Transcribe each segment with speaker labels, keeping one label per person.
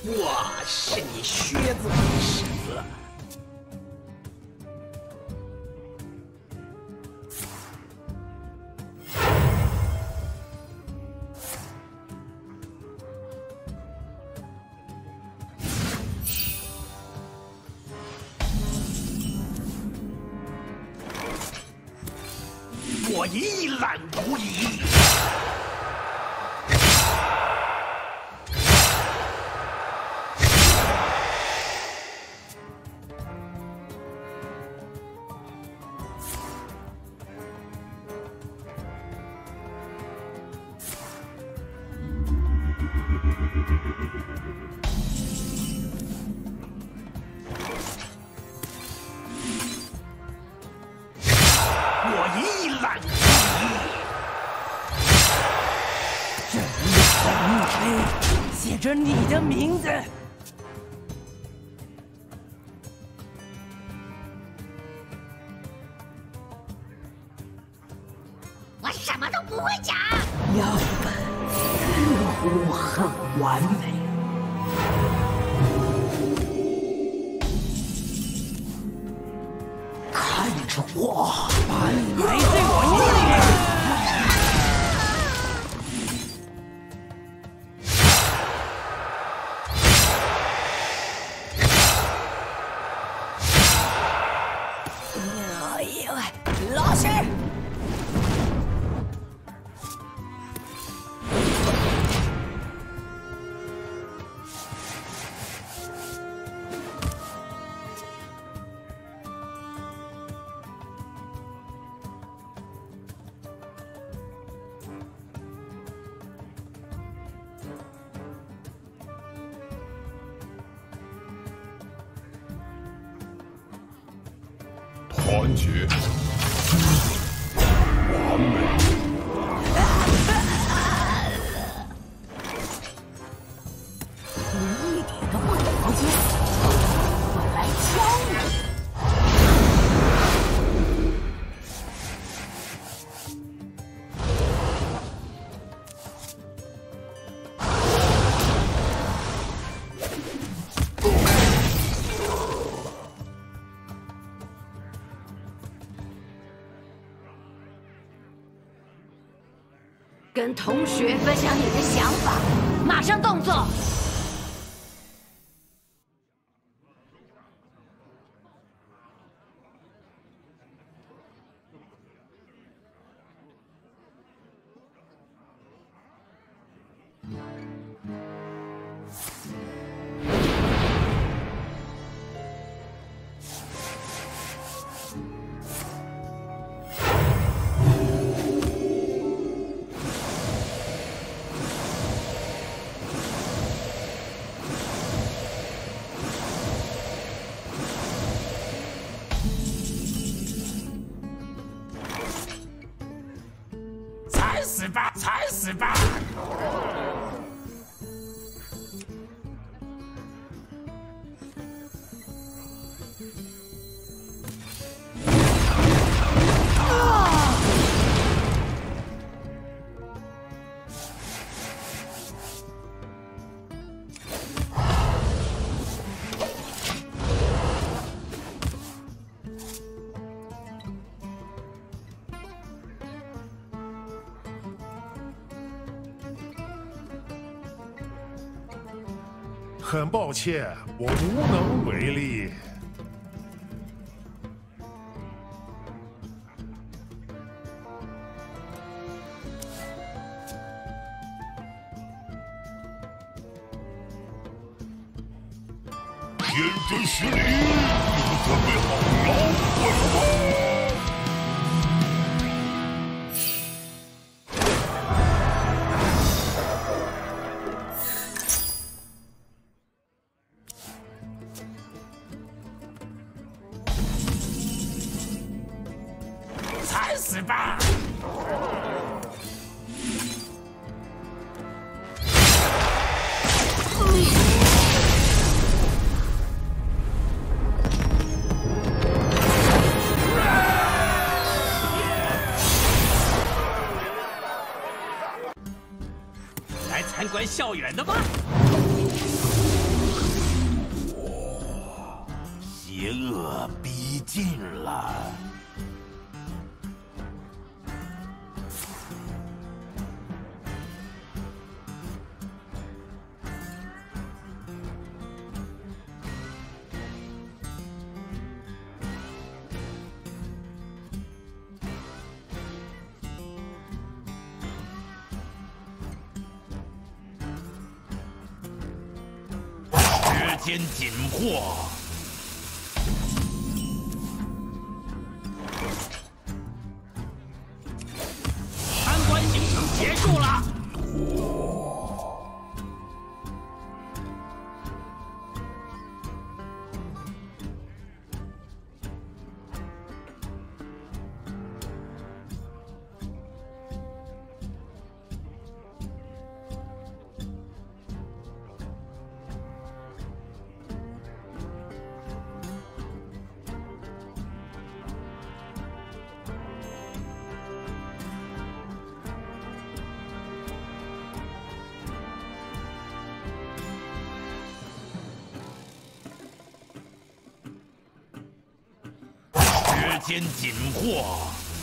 Speaker 1: 我是你靴子为蛇。我一览无遗。
Speaker 2: 写着你的名字。
Speaker 3: 我什么都不会讲。
Speaker 2: 样本似乎很完美。看着我，把你埋在我眼里。老实！
Speaker 4: 团结。完美！
Speaker 3: 你一点都不了解我来教你。跟同学分享你的想法，马上动作。
Speaker 1: 踩死吧，踩死吧！
Speaker 4: 很抱歉，我无能为力。天真实力，你们准备好摇滚了吗？
Speaker 1: 踩死吧！来参观校园的吗？ 邪恶逼近了。时间紧迫。
Speaker 5: 结束了。
Speaker 1: 时间紧迫。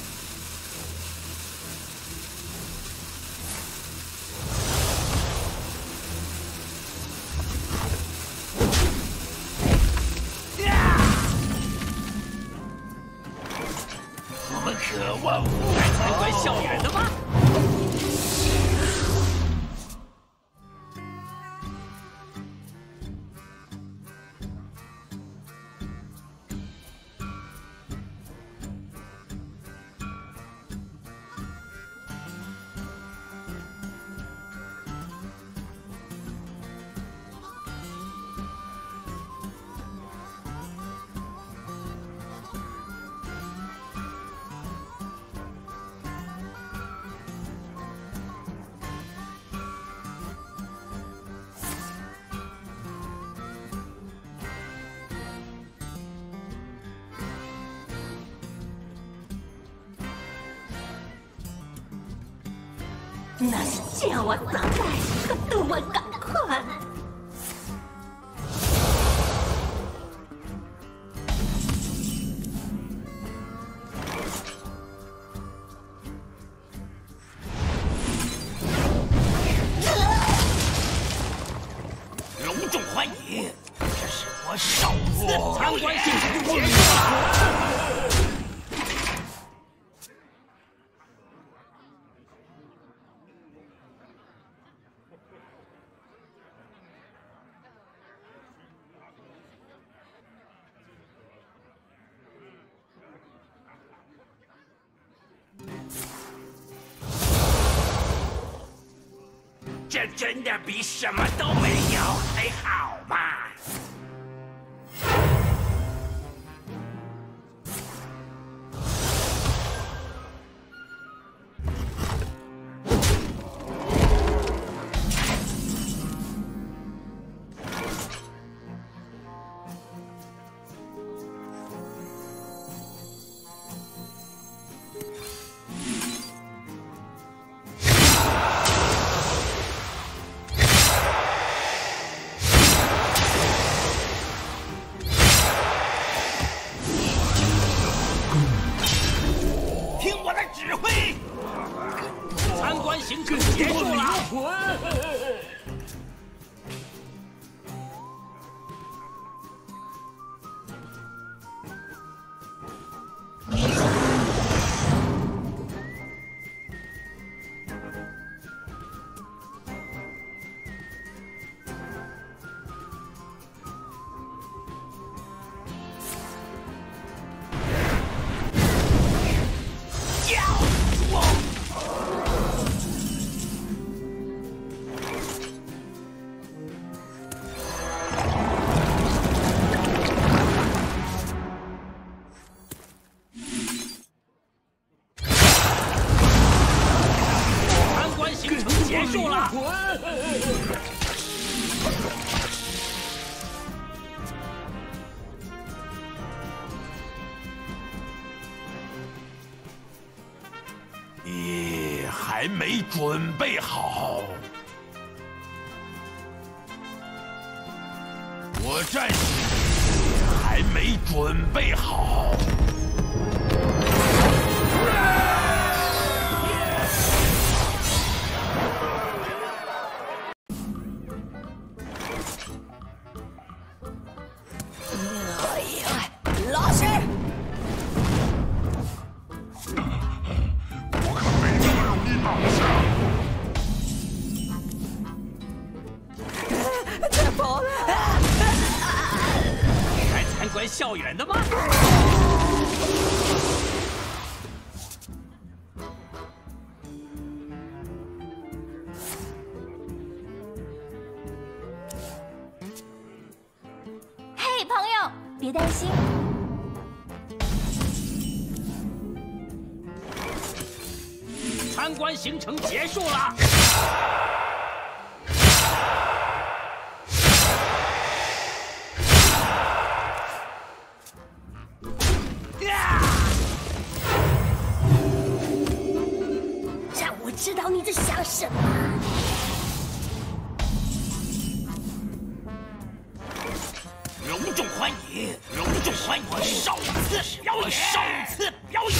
Speaker 5: 我们渴望来参观校园的吗？
Speaker 2: 那是叫我等待可多么赶快！
Speaker 1: 隆重欢迎，这是我首次
Speaker 5: 参观行程结束了。 这真的比什么都没有还好吗？参观行程结束了。结束了。
Speaker 1: 你还没准备好。我暂时还
Speaker 4: 还没准备好。
Speaker 2: 老师，
Speaker 4: 我可没这么容易倒下。
Speaker 2: 太跑了！
Speaker 5: 来参观校园的吗？
Speaker 6: 嘿，朋友，别担心。
Speaker 5: 参观行程结束了。
Speaker 2: 让我知道你在想什么。
Speaker 1: 隆重欢迎，隆重欢迎！首次表演，首次表演。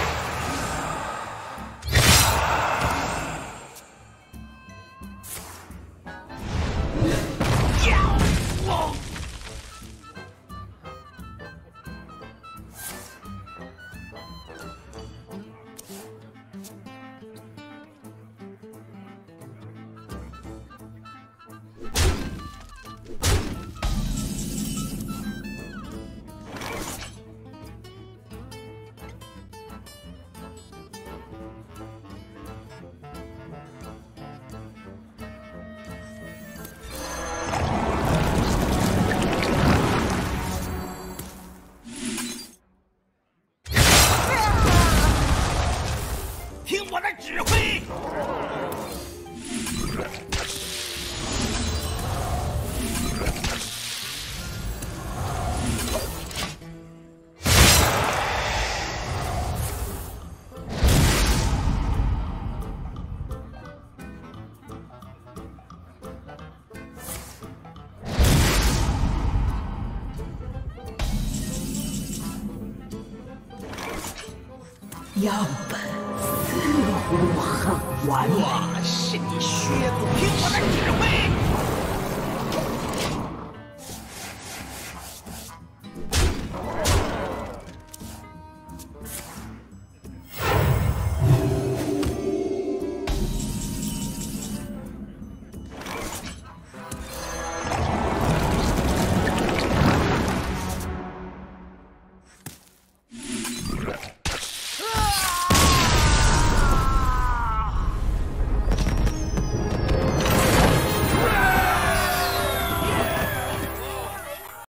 Speaker 1: 听我的指挥！
Speaker 2: 样本似乎很完美。
Speaker 1: 我是你血骨，听我的指挥！